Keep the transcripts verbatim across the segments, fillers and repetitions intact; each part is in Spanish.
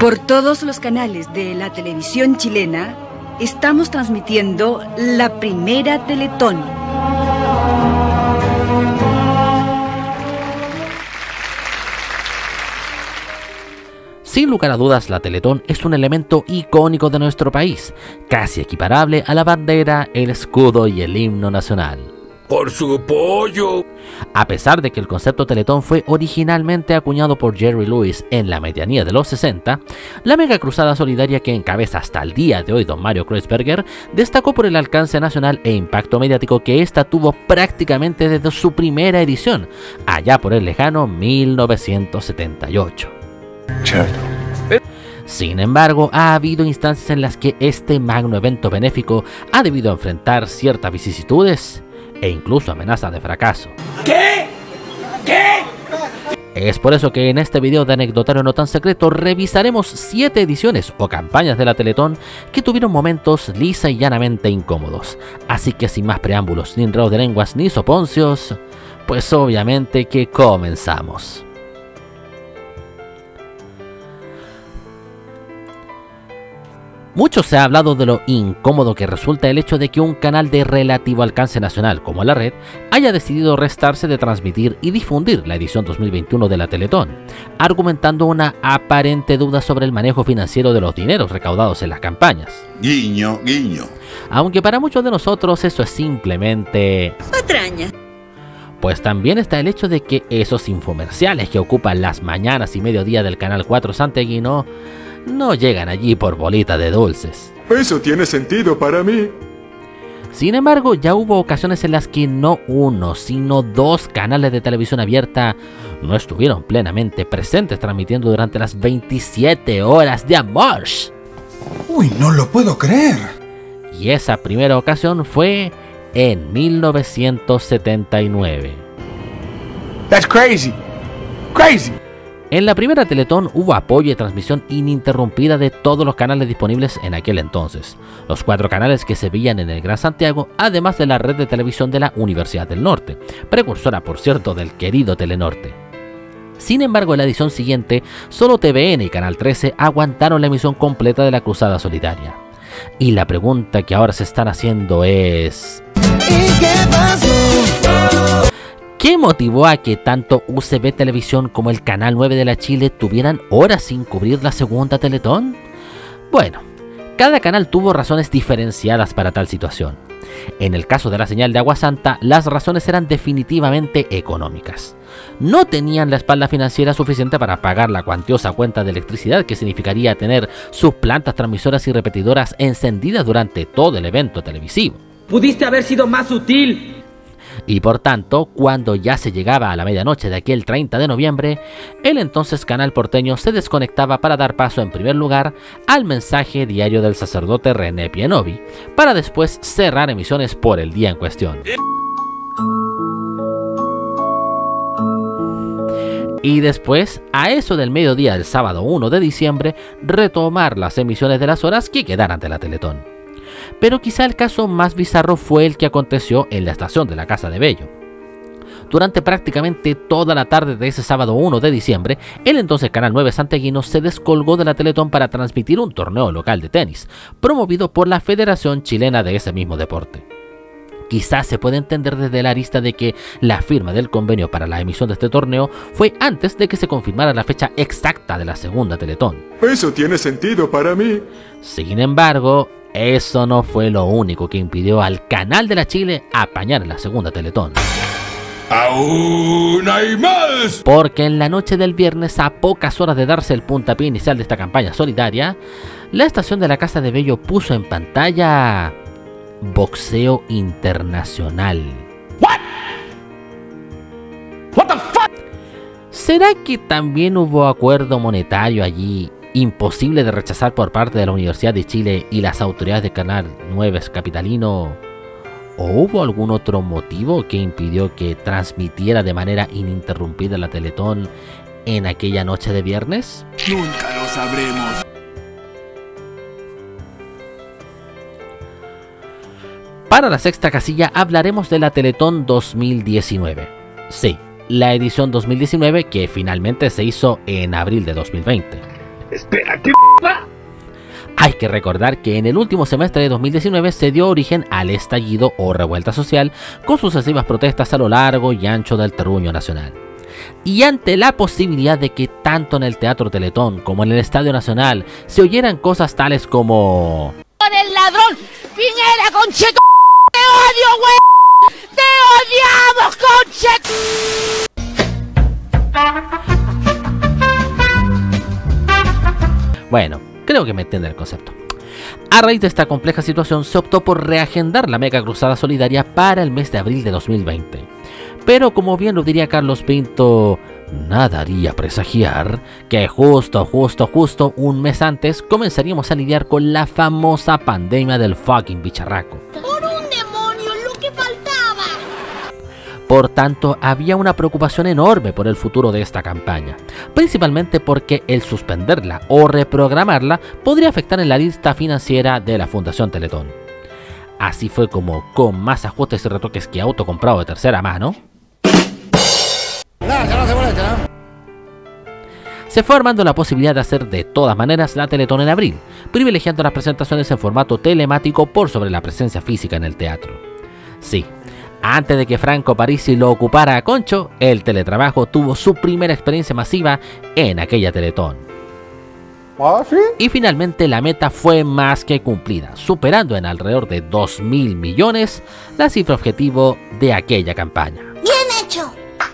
Por todos los canales de la televisión chilena, estamos transmitiendo la primera Teletón. Sin lugar a dudas, la Teletón es un elemento icónico de nuestro país, casi equiparable a la bandera, el escudo y el himno nacional. ¡Por su pollo! A pesar de que el concepto Teletón fue originalmente acuñado por Jerry Lewis en la medianía de los sesenta, la mega cruzada solidaria que encabeza hasta el día de hoy don Mario Kreuzberger destacó por el alcance nacional e impacto mediático que ésta tuvo prácticamente desde su primera edición, allá por el lejano mil novecientos setenta y ocho. Sin embargo, ha habido instancias en las que este magno evento benéfico ha debido enfrentar ciertas vicisitudes e incluso amenazas de fracaso. ¿Qué? ¿Qué? Es por eso que en este video de Anecdotario No Tan Secreto revisaremos siete ediciones o campañas de la Teletón que tuvieron momentos lisa y llanamente incómodos. Así que sin más preámbulos, ni enredos de lenguas, ni soponcios, pues obviamente que comenzamos. Mucho se ha hablado de lo incómodo que resulta el hecho de que un canal de relativo alcance nacional como La Red haya decidido restarse de transmitir y difundir la edición dos mil veintiuno de la Teletón, argumentando una aparente duda sobre el manejo financiero de los dineros recaudados en las campañas. Guiño, guiño. Aunque para muchos de nosotros eso es simplemente patraña. Pues también está el hecho de que esos infomerciales que ocupan las mañanas y mediodía del canal cuatro santiaguino no llegan allí por bolita de dulces. Eso tiene sentido para mí. Sin embargo, ya hubo ocasiones en las que no uno, sino dos canales de televisión abierta no estuvieron plenamente presentes transmitiendo durante las veintisiete horas de amor. Uy, no lo puedo creer. Y esa primera ocasión fue en mil novecientos setenta y nueve. That's crazy. Crazy. En la primera Teletón hubo apoyo y transmisión ininterrumpida de todos los canales disponibles en aquel entonces, los cuatro canales que se veían en el Gran Santiago, además de la red de televisión de la Universidad del Norte, precursora por cierto del querido Telenorte. Sin embargo, en la edición siguiente, solo T V N y Canal trece aguantaron la emisión completa de la Cruzada Solidaria. Y la pregunta que ahora se están haciendo es... ¿Y qué pasó? ¿Qué motivó a que tanto U C B Televisión como el Canal nueve de la Chile tuvieran horas sin cubrir la segunda Teletón? Bueno, cada canal tuvo razones diferenciadas para tal situación. En el caso de la señal de Agua Santa, las razones eran definitivamente económicas. No tenían la espalda financiera suficiente para pagar la cuantiosa cuenta de electricidad que significaría tener sus plantas transmisoras y repetidoras encendidas durante todo el evento televisivo. Pudiste haber sido más sutil. Y por tanto, cuando ya se llegaba a la medianoche de aquel treinta de noviembre, el entonces canal porteño se desconectaba para dar paso en primer lugar al mensaje diario del sacerdote René Pienovi, para después cerrar emisiones por el día en cuestión. Y después, a eso del mediodía del sábado uno de diciembre, retomar las emisiones de las horas que quedaran de la Teletón. Pero quizá el caso más bizarro fue el que aconteció en la estación de la Casa de Bello. Durante prácticamente toda la tarde de ese sábado uno de diciembre, el entonces Canal nueve santiaguino se descolgó de la Teletón para transmitir un torneo local de tenis, promovido por la Federación Chilena de ese mismo deporte. Quizás se puede entender desde la arista de que la firma del convenio para la emisión de este torneo fue antes de que se confirmara la fecha exacta de la segunda Teletón. Eso tiene sentido para mí. Sin embargo, eso no fue lo único que impidió al Canal de la Chile apañar en la segunda Teletón. ¡Aún hay más! Porque en la noche del viernes, a pocas horas de darse el puntapié inicial de esta campaña solidaria, la estación de la Casa de Bello puso en pantalla boxeo internacional. What? What the fuck? ¿Será que también hubo acuerdo monetario allí imposible de rechazar por parte de la Universidad de Chile y las autoridades de Canal nueve capitalino? ¿O hubo algún otro motivo que impidió que transmitiera de manera ininterrumpida la Teletón en aquella noche de viernes? Nunca lo sabremos. Para la sexta casilla hablaremos de la Teletón dos mil diecinueve. Sí, la edición dos mil diecinueve que finalmente se hizo en abril de dos mil veinte. Espera, ¿qué p***? Hay que recordar que en el último semestre de dos mil diecinueve se dio origen al estallido o revuelta social, con sucesivas protestas a lo largo y ancho del terruño nacional. Y ante la posibilidad de que tanto en el Teatro Teletón como en el Estadio Nacional se oyeran cosas tales como... ¡Con el ladrón! ¡Piñera, concheto! ¡Te odio, güey! ¡Te odiamos, concheto! Bueno, creo que me entiende el concepto. A raíz de esta compleja situación se optó por reagendar la mega cruzada solidaria para el mes de abril de dos mil veinte. Pero como bien lo diría Carlos Pinto, nada haría presagiar que justo, justo, justo un mes antes comenzaríamos a lidiar con la famosa pandemia del fucking bicharraco. ¡Por un demonio, lo que faltaba! Por tanto, había una preocupación enorme por el futuro de esta campaña, principalmente porque el suspenderla o reprogramarla podría afectar en la lista financiera de la Fundación Teletón. Así fue como, con más ajustes y retoques que auto comprado de tercera mano, se fue armando la posibilidad de hacer de todas maneras la Teletón en abril, privilegiando las presentaciones en formato telemático por sobre la presencia física en el teatro. Sí, antes de que Franco Parisi lo ocupara a Concho, el teletrabajo tuvo su primera experiencia masiva en aquella Teletón. ¿Ah, sí? Y finalmente la meta fue más que cumplida, superando en alrededor de dos mil millones la cifra objetivo de aquella campaña. ¡Bien hecho!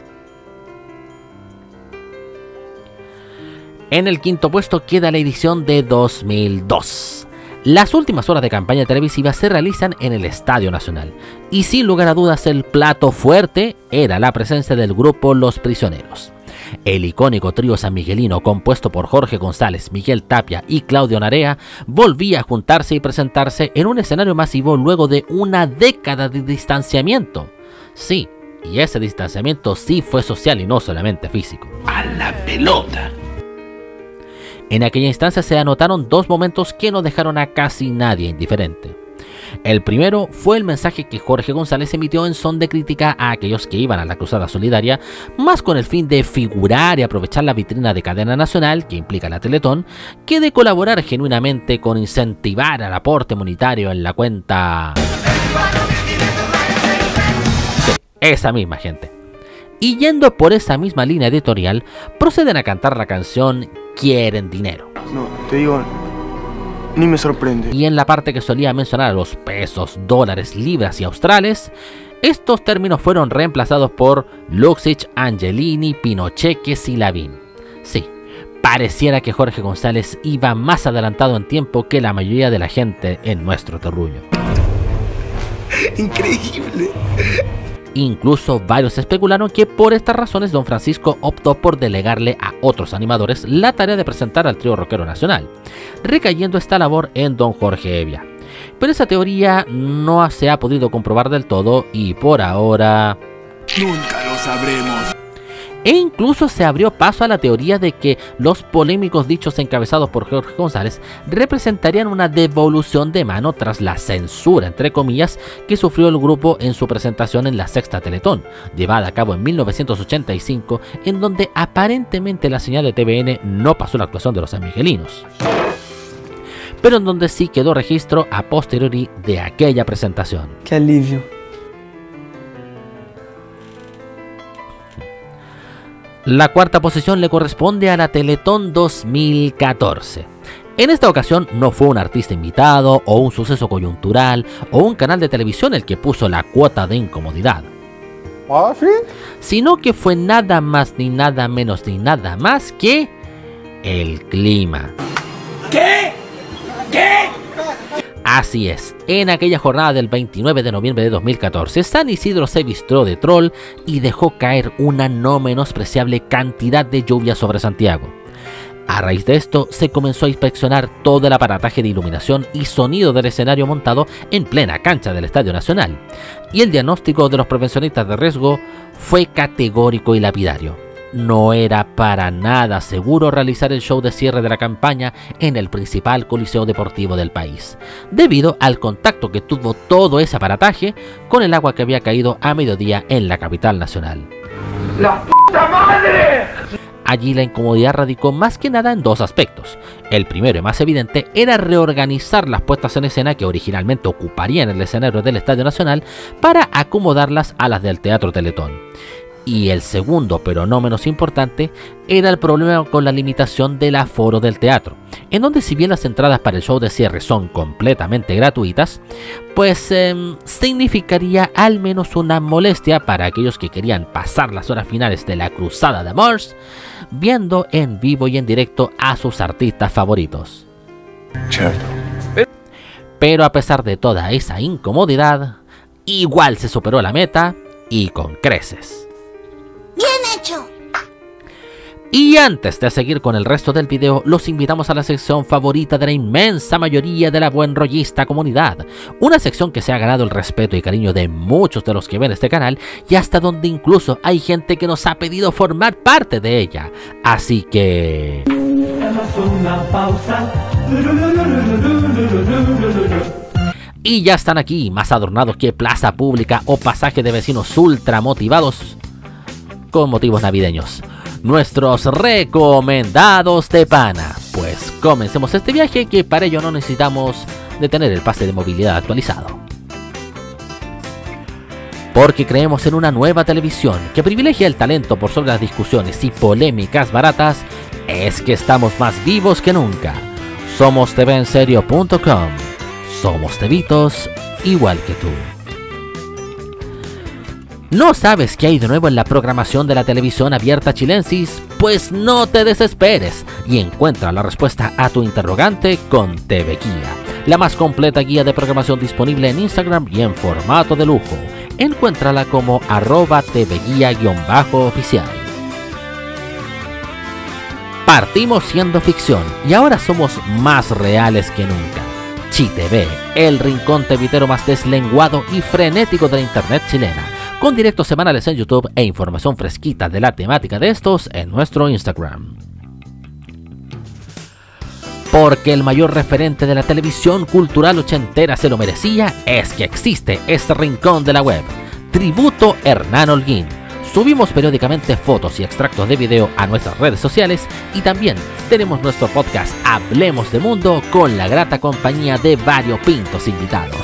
En el quinto puesto queda la edición de dos mil dos. Las últimas horas de campaña televisiva se realizan en el Estadio Nacional, y sin lugar a dudas el plato fuerte era la presencia del grupo Los Prisioneros. El icónico trío sanmiguelino compuesto por Jorge González, Miguel Tapia y Claudio Narea volvía a juntarse y presentarse en un escenario masivo luego de una década de distanciamiento. Sí, y ese distanciamiento sí fue social y no solamente físico. A la pelota. En aquella instancia se anotaron dos momentos que no dejaron a casi nadie indiferente. El primero fue el mensaje que Jorge González emitió en son de crítica a aquellos que iban a la Cruzada Solidaria, más con el fin de figurar y aprovechar la vitrina de cadena nacional que implica la Teletón, que de colaborar genuinamente con incentivar el aporte monetario en la cuenta... Sí, esa misma gente. Y yendo por esa misma línea editorial, proceden a cantar la canción Quieren Dinero. No, te digo, ni me sorprende. Y en la parte que solía mencionar a los pesos, dólares, libras y australes, estos términos fueron reemplazados por Luxich, Angelini, Pinocheques y Lavín. Sí, pareciera que Jorge González iba más adelantado en tiempo que la mayoría de la gente en nuestro terruño. Increíble. Incluso varios especularon que por estas razones don Francisco optó por delegarle a otros animadores la tarea de presentar al trío rockero nacional, recayendo esta labor en don Jorge Evia. Pero esa teoría no se ha podido comprobar del todo y por ahora... Nunca lo sabremos. E incluso se abrió paso a la teoría de que los polémicos dichos encabezados por Jorge González representarían una devolución de mano tras la censura, entre comillas, que sufrió el grupo en su presentación en la Sexta Teletón, llevada a cabo en mil novecientos ochenta y cinco, en donde aparentemente la señal de T V N no pasó la actuación de los sanmiguelinos, pero en donde sí quedó registro a posteriori de aquella presentación. Qué alivio. La cuarta posición le corresponde a la Teletón dos mil catorce. En esta ocasión no fue un artista invitado o un suceso coyuntural o un canal de televisión el que puso la cuota de incomodidad. ¿Ah, sí? Sino que fue nada más ni nada menos ni nada más que el clima. ¿Qué? ¿Qué? Así es, en aquella jornada del veintinueve de noviembre de dos mil catorce, San Isidro se vistió de troll y dejó caer una no menospreciable cantidad de lluvia sobre Santiago. A raíz de esto, se comenzó a inspeccionar todo el aparataje de iluminación y sonido del escenario montado en plena cancha del Estadio Nacional, y el diagnóstico de los prevencionistas de riesgo fue categórico y lapidario. No era para nada seguro realizar el show de cierre de la campaña en el principal coliseo deportivo del país, debido al contacto que tuvo todo ese aparataje con el agua que había caído a mediodía en la capital nacional. ¡La puta madre! Allí la incomodidad radicó más que nada en dos aspectos. El primero y más evidente era reorganizar las puestas en escena que originalmente ocuparían el escenario del Estadio Nacional para acomodarlas a las del Teatro Teletón. Y el segundo, pero no menos importante, era el problema con la limitación del aforo del teatro, en donde si bien las entradas para el show de cierre son completamente gratuitas, pues eh, significaría al menos una molestia para aquellos que querían pasar las horas finales de la Cruzada de Amores viendo en vivo y en directo a sus artistas favoritos. Cierto. Pero a pesar de toda esa incomodidad, igual se superó la meta y con creces. Bien hecho. Y antes de seguir con el resto del video, los invitamos a la sección favorita de la inmensa mayoría de la buenrollista comunidad. Una sección que se ha ganado el respeto y cariño de muchos de los que ven este canal y hasta donde incluso hay gente que nos ha pedido formar parte de ella. Así que... una pausa. Y ya están aquí, más adornados que plaza pública o pasaje de vecinos ultra motivados con motivos navideños, nuestros recomendados de pana. Pues comencemos este viaje, que para ello no necesitamos de tener el pase de movilidad actualizado, porque creemos en una nueva televisión que privilegia el talento por sobre las discusiones y polémicas baratas. Es que estamos más vivos que nunca. Somos T V en serio punto com. Somos tevitos igual que tú. ¿No sabes qué hay de nuevo en la programación de la televisión abierta chilensis? Pues no te desesperes y encuentra la respuesta a tu interrogante con T V Guía, la más completa guía de programación disponible en Instagram y en formato de lujo. Encuéntrala como arroba tvguía-oficial. Partimos siendo ficción y ahora somos más reales que nunca. ChiTV, el rincón tevitero más deslenguado y frenético de la internet chilena, con directos semanales en YouTube e información fresquita de la temática de estos en nuestro Instagram. Porque el mayor referente de la televisión cultural ochentera se lo merecía, es que existe este rincón de la web, Tributo Hernán Holguín. Subimos periódicamente fotos y extractos de video a nuestras redes sociales y también tenemos nuestro podcast Hablemos de Mundo con la grata compañía de variopintos invitados.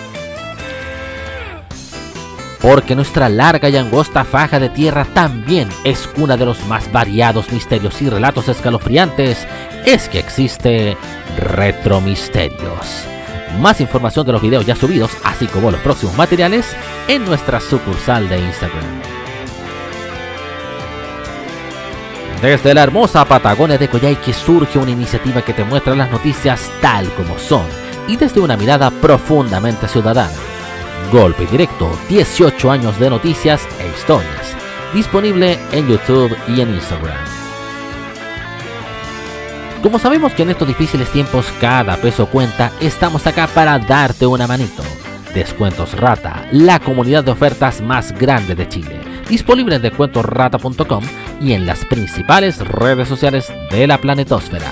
Porque nuestra larga y angosta faja de tierra también es cuna de los más variados misterios y relatos escalofriantes, es que existe Retromisterios. Más información de los videos ya subidos, así como los próximos materiales, en nuestra sucursal de Instagram. Desde la hermosa Patagonia de Coyhaique surge una iniciativa que te muestra las noticias tal como son y desde una mirada profundamente ciudadana. Golpe Directo, dieciocho años de noticias e historias, disponible en YouTube y en Instagram. Como sabemos que en estos difíciles tiempos cada peso cuenta, estamos acá para darte una manito. Descuentos Rata, la comunidad de ofertas más grande de Chile, disponible en descuentos rata punto com y en las principales redes sociales de la planetosfera.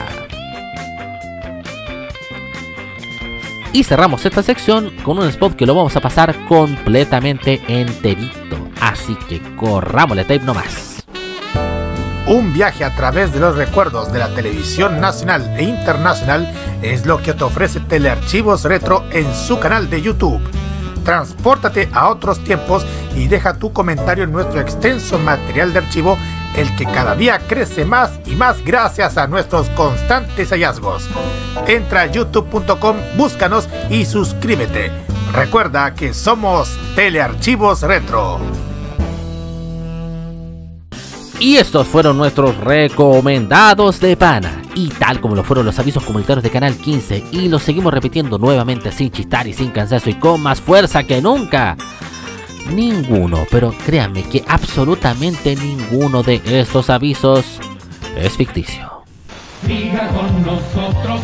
Y cerramos esta sección con un spot que lo vamos a pasar completamente enterito, así que corrámosle tape nomás. Un viaje a través de los recuerdos de la televisión nacional e internacional es lo que te ofrece Telearchivos Retro en su canal de YouTube. Transpórtate a otros tiempos y deja tu comentario en nuestro extenso material de archivo, el que cada día crece más y más gracias a nuestros constantes hallazgos. Entra a youtube punto com, búscanos y suscríbete. Recuerda que somos Telearchivos Retro. Y estos fueron nuestros recomendados de pana. Y tal como lo fueron los avisos comunitarios de Canal quince, y los seguimos repitiendo nuevamente sin chistar y sin cansancio y con más fuerza que nunca. Ninguno, pero créanme que absolutamente ninguno de estos avisos es ficticio. Siga con nosotros.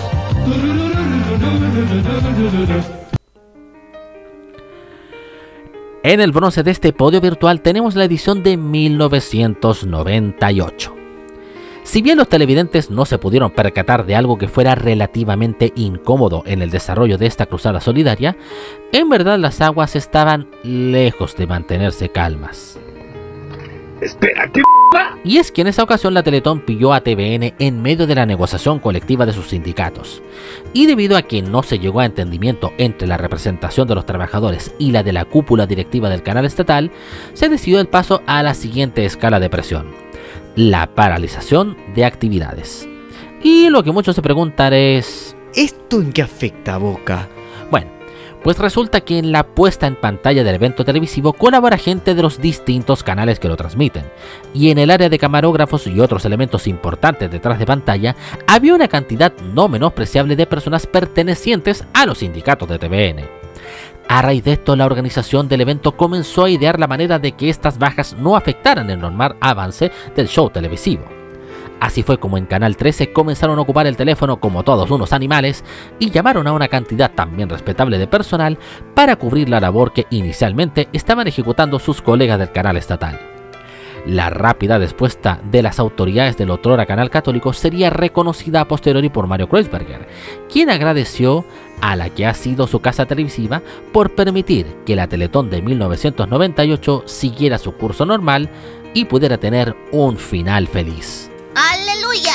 En el bronce de este podio virtual tenemos la edición de mil novecientos noventa y ocho. Si bien los televidentes no se pudieron percatar de algo que fuera relativamente incómodo en el desarrollo de esta cruzada solidaria, en verdad las aguas estaban lejos de mantenerse calmas. Espera, ¿qué? Y es que en esa ocasión la Teletón pilló a T V N en medio de la negociación colectiva de sus sindicatos. Y debido a que no se llegó a entendimiento entre la representación de los trabajadores y la de la cúpula directiva del canal estatal, se decidió el paso a la siguiente escala de presión: la paralización de actividades. Y lo que muchos se preguntan es... ¿esto en qué afecta a Boca? Bueno, pues resulta que en la puesta en pantalla del evento televisivo colabora gente de los distintos canales que lo transmiten, y en el área de camarógrafos y otros elementos importantes detrás de pantalla había una cantidad no menospreciable de personas pertenecientes a los sindicatos de T V N. A raíz de esto, la organización del evento comenzó a idear la manera de que estas bajas no afectaran el normal avance del show televisivo. Así fue como en Canal trece comenzaron a ocupar el teléfono como todos unos animales y llamaron a una cantidad también respetable de personal para cubrir la labor que inicialmente estaban ejecutando sus colegas del canal estatal. La rápida respuesta de las autoridades del otrora canal católico sería reconocida a posteriori por Mario Kreuzberger, quien agradeció a la que ha sido su casa televisiva por permitir que la Teletón de mil novecientos noventa y ocho siguiera su curso normal y pudiera tener un final feliz. ¡Aleluya!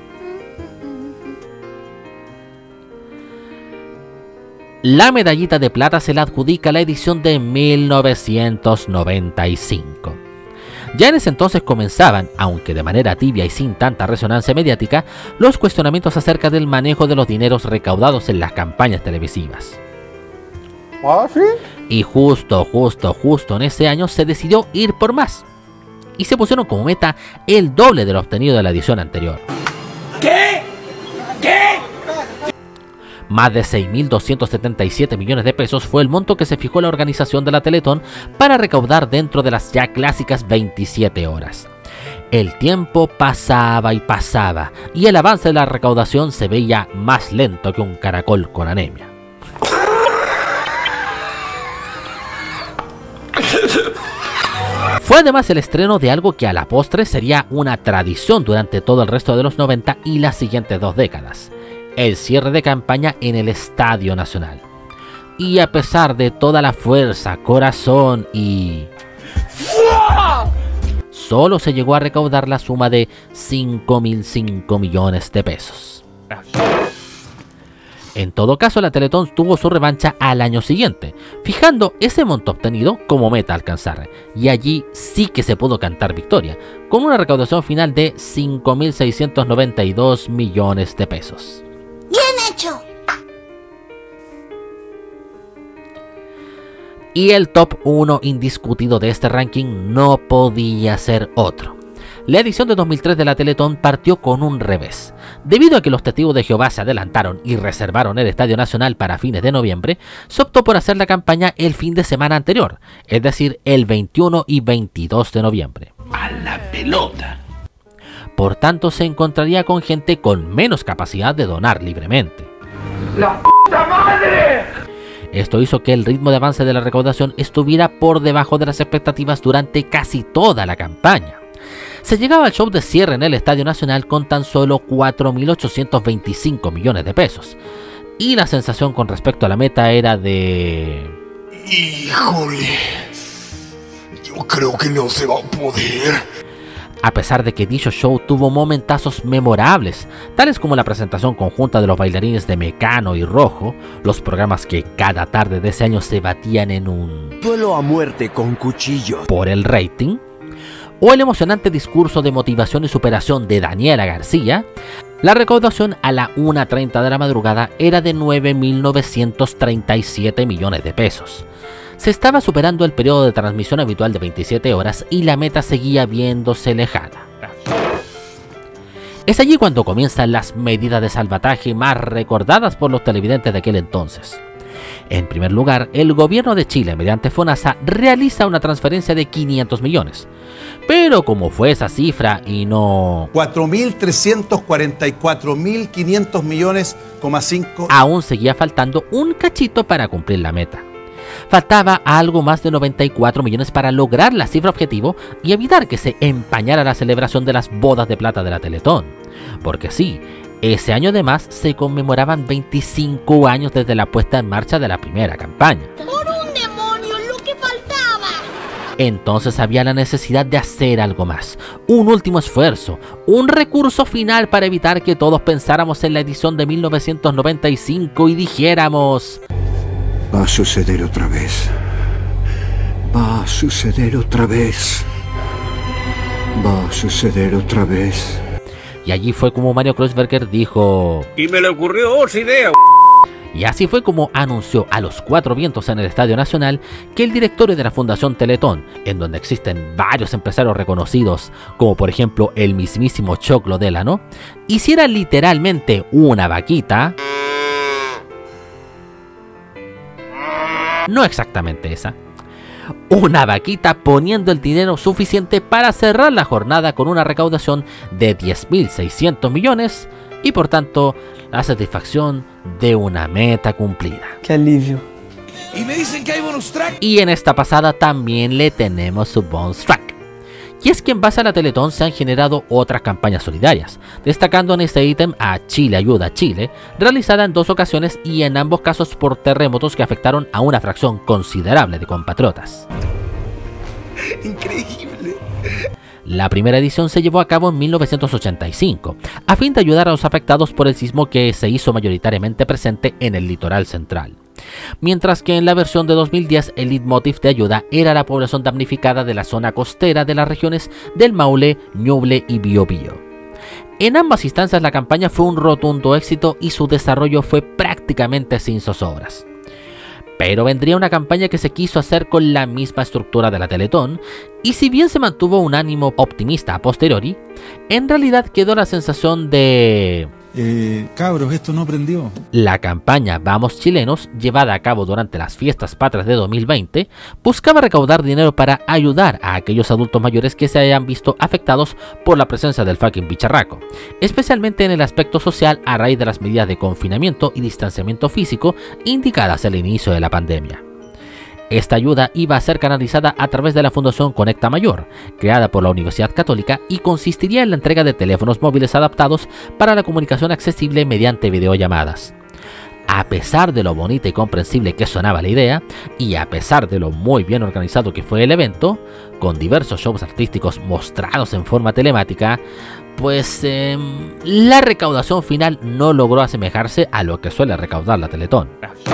La medallita de plata se la adjudica la edición de mil novecientos noventa y cinco. Ya en ese entonces comenzaban, aunque de manera tibia y sin tanta resonancia mediática, los cuestionamientos acerca del manejo de los dineros recaudados en las campañas televisivas. ¿Ah, sí? Y justo, justo, justo en ese año se decidió ir por más. Y se pusieron como meta el doble de lo obtenido de la edición anterior. ¿Qué? ¿Qué? Más de seis mil doscientos setenta y siete millones de pesos fue el monto que se fijó la organización de la Teletón para recaudar dentro de las ya clásicas veintisiete horas. El tiempo pasaba y pasaba, y el avance de la recaudación se veía más lento que un caracol con anemia. Fue además el estreno de algo que a la postre sería una tradición durante todo el resto de los noventa y las siguientes dos décadas: el cierre de campaña en el Estadio Nacional. Y a pesar de toda la fuerza, corazón y... solo se llegó a recaudar la suma de cinco mil cinco millones de pesos. En todo caso, la Teletón tuvo su revancha al año siguiente, fijando ese monto obtenido como meta a alcanzar, y allí sí que se pudo cantar victoria, con una recaudación final de cinco mil seiscientos noventa y dos millones de pesos. ¡Bien hecho! Y el top uno indiscutido de este ranking no podía ser otro. La edición de dos mil tres de la Teletón partió con un revés. Debido a que los testigos de Jehová se adelantaron y reservaron el Estadio Nacional para fines de noviembre, se optó por hacer la campaña el fin de semana anterior, es decir, el veintiuno y veintidós de noviembre. A la pelota. Por tanto, se encontraría con gente con menos capacidad de donar libremente. ¡La puta madre! Esto hizo que el ritmo de avance de la recaudación estuviera por debajo de las expectativas durante casi toda la campaña. Se llegaba al show de cierre en el Estadio Nacional con tan solo cuatro mil ochocientos veinticinco millones de pesos. Y la sensación con respecto a la meta era de... Híjole, yo creo que no se va a poder. A pesar de que dicho show tuvo momentazos memorables, tales como la presentación conjunta de los bailarines de Mecano y Rojo, los programas que cada tarde de ese año se batían en un... duelo a muerte con cuchillos por el rating, o el emocionante discurso de motivación y superación de Daniela García, la recaudación a la una treinta de la madrugada era de nueve mil novecientos treinta y siete millones de pesos. Se estaba superando el periodo de transmisión habitual de veintisiete horas y la meta seguía viéndose lejana. Es allí cuando comienzan las medidas de salvataje más recordadas por los televidentes de aquel entonces. En primer lugar, el gobierno de Chile, mediante FONASA, realiza una transferencia de quinientos millones. Pero como fue esa cifra y no... cuatro mil trescientos cuarenta y cuatro mil quinientos millones, cinco... aún seguía faltando un cachito para cumplir la meta. Faltaba algo más de noventa y cuatro millones para lograr la cifra objetivo y evitar que se empañara la celebración de las bodas de plata de la Teletón. Porque sí, ese año además se conmemoraban veinticinco años desde la puesta en marcha de la primera campaña. ¡Por un demonio, lo que faltaba! Entonces había la necesidad de hacer algo más, un último esfuerzo, un recurso final para evitar que todos pensáramos en la edición de mil novecientos noventa y cinco y dijéramos: va a suceder otra vez, va a suceder otra vez, va a suceder otra vez. Y allí fue como Mario Kreuzberger dijo: y me le ocurrió otra idea. Y así fue como anunció a los cuatro vientos en el Estadio Nacional que el directorio de la Fundación Teletón, en donde existen varios empresarios reconocidos, como por ejemplo el mismísimo Choclo Delano, hiciera literalmente una vaquita. No exactamente esa. Una vaquita poniendo el dinero suficiente para cerrar la jornada con una recaudación de diez mil seiscientos millones y por tanto la satisfacción de una meta cumplida. ¡Qué alivio! Y me dicen que hay bonus track. Y en esta pasada también le tenemos su bonus track. Y es que en base a la Teletón se han generado otras campañas solidarias, destacando en este ítem a Chile Ayuda a Chile, realizada en dos ocasiones y en ambos casos por terremotos que afectaron a una fracción considerable de compatriotas. Increíble. La primera edición se llevó a cabo en mil novecientos ochenta y cinco, a fin de ayudar a los afectados por el sismo que se hizo mayoritariamente presente en el litoral central. Mientras que en la versión de dos mil diez el leitmotiv de ayuda era la población damnificada de la zona costera de las regiones del Maule, Ñuble y Biobío. En ambas instancias la campaña fue un rotundo éxito y su desarrollo fue prácticamente sin zozobras. Pero vendría una campaña que se quiso hacer con la misma estructura de la Teletón, y si bien se mantuvo un ánimo optimista a posteriori, en realidad quedó la sensación de... Eh, cabros, esto no prendió. La campaña Vamos Chilenos, llevada a cabo durante las fiestas patrias de dos mil veinte, buscaba recaudar dinero para ayudar a aquellos adultos mayores que se hayan visto afectados por la presencia del fucking bicharraco, especialmente en el aspecto social a raíz de las medidas de confinamiento y distanciamiento físico indicadas al inicio de la pandemia. Esta ayuda iba a ser canalizada a través de la Fundación Conecta Mayor, creada por la Universidad Católica, y consistiría en la entrega de teléfonos móviles adaptados para la comunicación accesible mediante videollamadas. A pesar de lo bonita y comprensible que sonaba la idea, y a pesar de lo muy bien organizado que fue el evento, con diversos shows artísticos mostrados en forma telemática, pues eh, la recaudación final no logró asemejarse a lo que suele recaudar la Teletón,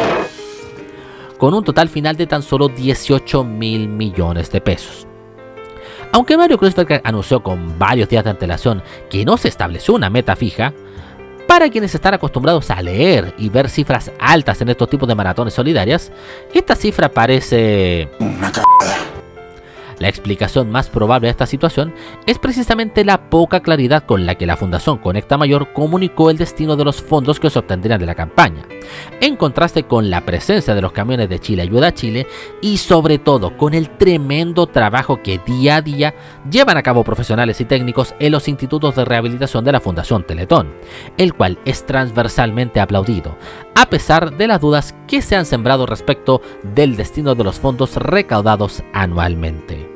con un total final de tan solo dieciocho mil millones de pesos. Aunque Mario Kreuzberger anunció con varios días de antelación que no se estableció una meta fija, para quienes están acostumbrados a leer y ver cifras altas en estos tipos de maratones solidarias, esta cifra parece una cagada. La explicación más probable de esta situación es precisamente la poca claridad con la que la Fundación Conecta Mayor comunicó el destino de los fondos que se obtendrían de la campaña, en contraste con la presencia de los camiones de Chile Ayuda a Chile y sobre todo con el tremendo trabajo que día a día llevan a cabo profesionales y técnicos en los institutos de rehabilitación de la Fundación Teletón, el cual es transversalmente aplaudido, a pesar de las dudas que se han sembrado respecto del destino de los fondos recaudados anualmente.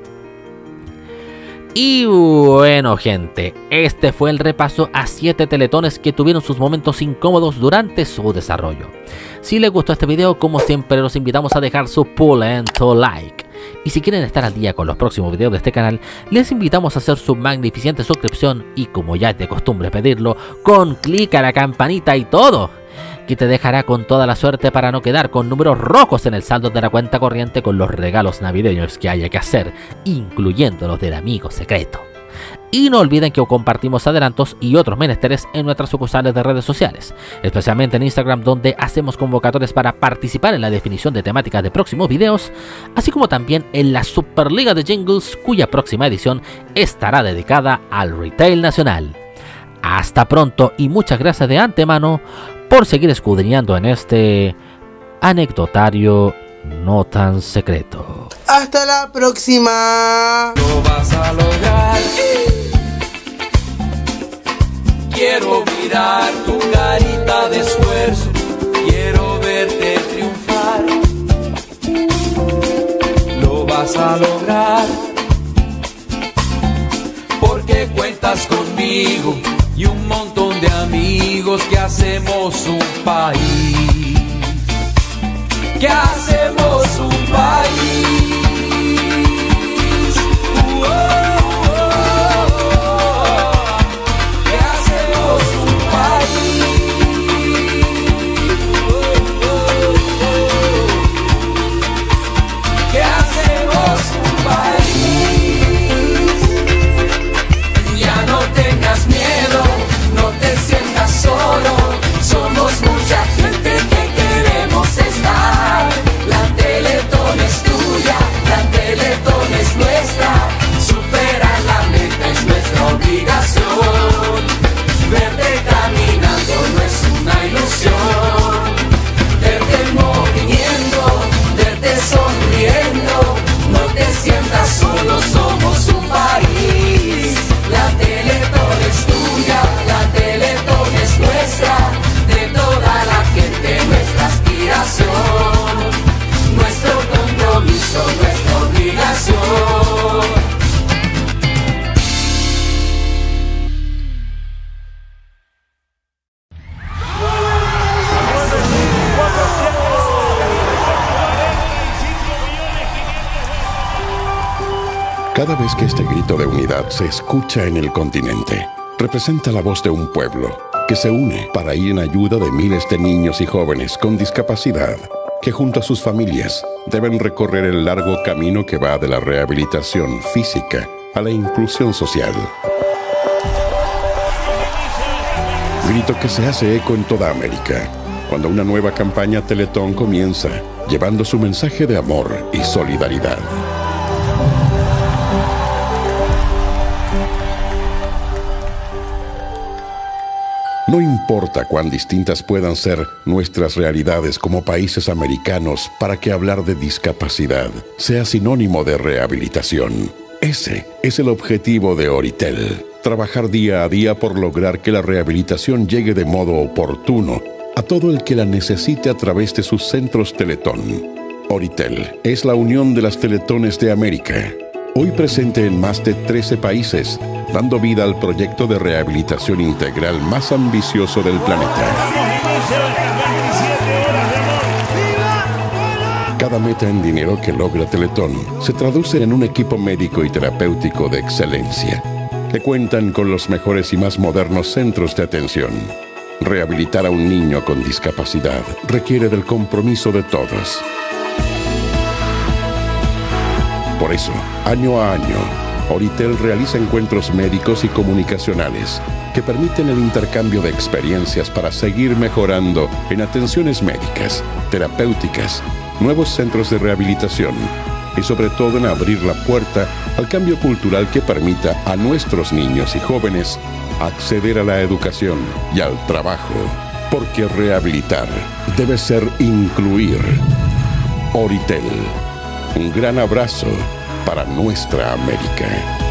Y bueno, gente, este fue el repaso a siete teletones que tuvieron sus momentos incómodos durante su desarrollo. Si les gustó este video, como siempre los invitamos a dejar su pulento like. Y si quieren estar al día con los próximos videos de este canal, les invitamos a hacer su magnificente suscripción y, como ya es de costumbre pedirlo, con clic a la campanita y todo, que te dejará con toda la suerte para no quedar con números rojos en el saldo de la cuenta corriente con los regalos navideños que haya que hacer, incluyendo los del amigo secreto. Y no olviden que compartimos adelantos y otros menesteres en nuestras sucursales de redes sociales, especialmente en Instagram, donde hacemos convocatorias para participar en la definición de temáticas de próximos videos, así como también en la Superliga de Jingles, cuya próxima edición estará dedicada al retail nacional. Hasta pronto y muchas gracias de antemano por seguir escudriñando en este anecdotario no tan secreto. Hasta la próxima. Lo vas a lograr. Quiero mirar tu carita de esfuerzo. Quiero verte triunfar. Lo vas a lograr. Porque cuentas conmigo y un montón de amigos que hacemos un país, que hacemos un país. somos un país. Ya no tengas miedo, no te sientas solo, somos mucha gente que queremos estar. La Teletón es tuya, la Teletón es nuestra, superar la meta es nuestra obligación. Verte caminando no es una ilusión, verte en movimiento, verte sonriendo, no te sientas solo, somos un país. La Teletón es tuya, la Teletón es nuestra, de toda la gente nuestra aspiración, nuestro compromiso, nuestra obligación. Cada vez que este grito de unidad se escucha en el continente, representa la voz de un pueblo que se une para ir en ayuda de miles de niños y jóvenes con discapacidad, que junto a sus familias deben recorrer el largo camino que va de la rehabilitación física a la inclusión social. Grito que se hace eco en toda América, cuando una nueva campaña Teletón comienza, llevando su mensaje de amor y solidaridad. No importa cuán distintas puedan ser nuestras realidades como países americanos para que hablar de discapacidad sea sinónimo de rehabilitación. Ese es el objetivo de Oritel, trabajar día a día por lograr que la rehabilitación llegue de modo oportuno a todo el que la necesite a través de sus centros Teletón. Oritel es la unión de las Teletones de América, hoy presente en más de trece países, dando vida al proyecto de rehabilitación integral más ambicioso del planeta. Cada meta en dinero que logra Teletón se traduce en un equipo médico y terapéutico de excelencia, que cuentan con los mejores y más modernos centros de atención. Rehabilitar a un niño con discapacidad requiere del compromiso de todos. Por eso, año a año, Oritel realiza encuentros médicos y comunicacionales que permiten el intercambio de experiencias para seguir mejorando en atenciones médicas, terapéuticas, nuevos centros de rehabilitación y sobre todo en abrir la puerta al cambio cultural que permita a nuestros niños y jóvenes acceder a la educación y al trabajo, porque rehabilitar debe ser incluir. Oritel, un gran abrazo para nuestra América.